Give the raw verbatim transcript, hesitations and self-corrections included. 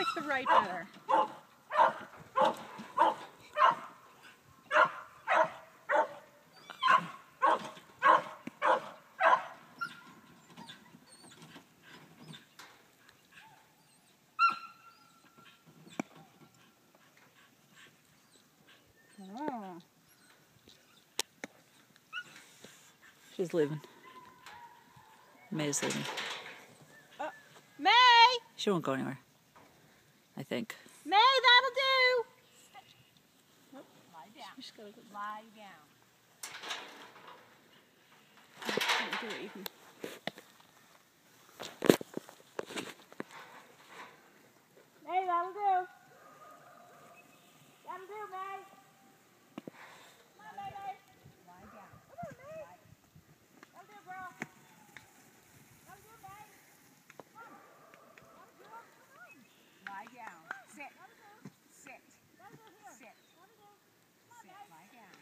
likes the right better. Oh. She's leaving. May's leaving. Uh, May! She won't go anywhere, I think. May, that'll do! Lie down. She's gotta go. Lie down. Do it even. May, that'll do. That'll do, May. Come on, May, May. Lie down. Come on, May. Lie. That'll do, girl. That'll do, May. Come on. That'll do. Come on. Lie down. Sit. That'll do. Sit. That'll do here. Sit. That'll do. Come on, Sit. May. Lie down.